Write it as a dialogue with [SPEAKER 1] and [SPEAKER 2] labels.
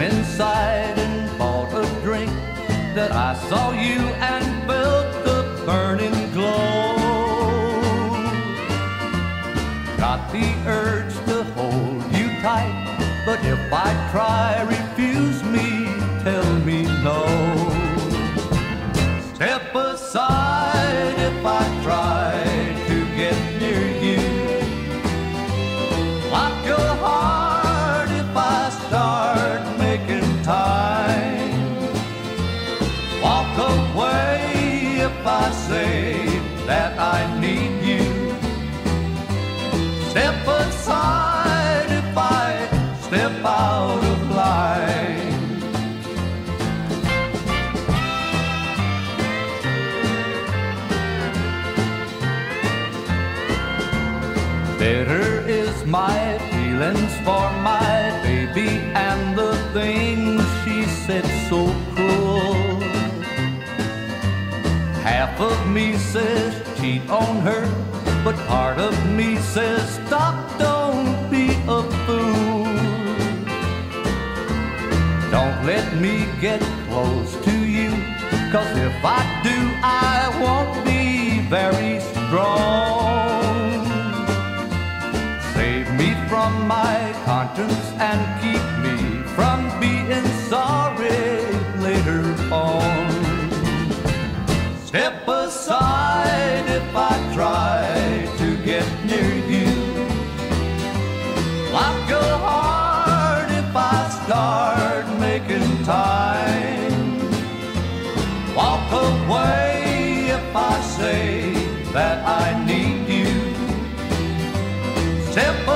[SPEAKER 1] inside and bought a drink, that I saw you and felt the burning glow. Got the urge to hold you tight, but if I try, refuse me, tell me no. Step aside if I try to get near you. Lock your heart if I start making time. Walk away if I say that I need you. Step aside if I step out of line. Bitter is my feelings for my baby and the things she said so cruel. Half of me says cheat on her, but part of me says stop, don't be a fool. Don't let me get close to you, 'cause if I do, I won't be very strong. Save me from my conscience and keep me from being sorry later on. Step aside if I try to get near you. Lock your heart if I start making time. Walk away if I say that I need you. Step